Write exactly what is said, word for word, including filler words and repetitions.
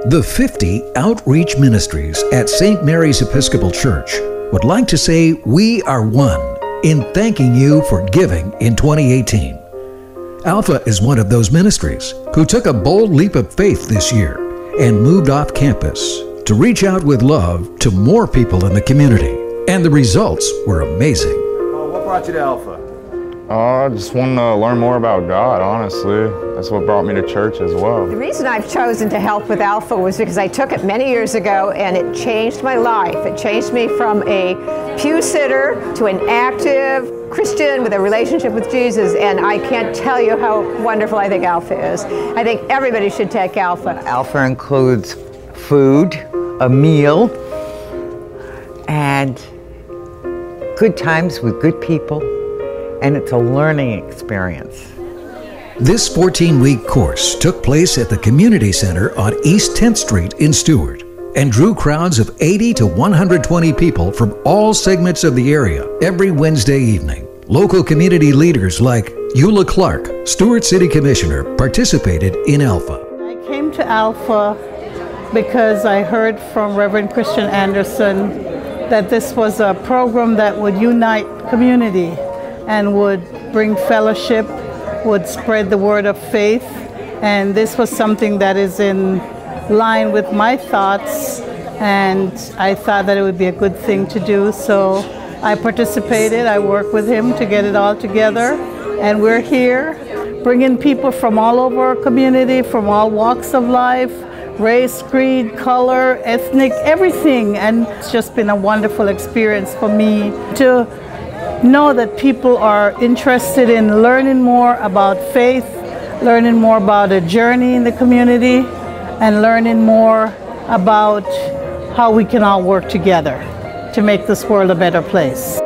The fifty Outreach Ministries at Saint Mary's Episcopal Church would like to say we are one in thanking you for giving in twenty eighteen. Alpha is one of those ministries who took a bold leap of faith this year and moved off campus to reach out with love to more people in the community. And the results were amazing. Oh, what brought you to Alpha? Uh, I just wanted to learn more about God, honestly. That's what brought me to church as well. The reason I've chosen to help with Alpha was because I took it many years ago and it changed my life. It changed me from a pew sitter to an active Christian with a relationship with Jesus, and I can't tell you how wonderful I think Alpha is. I think everybody should take Alpha. Alpha includes food, a meal, and good times with good people, and it's a learning experience. This fourteen-week course took place at the Community Center on East tenth Street in Stuart and drew crowds of eighty to one hundred twenty people from all segments of the area every Wednesday evening. Local community leaders like Eula Clark, Stuart City Commissioner, participated in Alpha. I came to Alpha because I heard from Reverend Christian Anderson that this was a program that would unite community and would bring fellowship, would spread the word of faith, and this was something that is in line with my thoughts, and I thought that it would be a good thing to do, so I participated. I worked with him to get it all together, and we're here bringing people from all over our community, from all walks of life, race, creed, color, ethnic, everything, and it's just been a wonderful experience for me to know that people are interested in learning more about faith, learning more about a journey in the community, and learning more about how we can all work together to make this world a better place.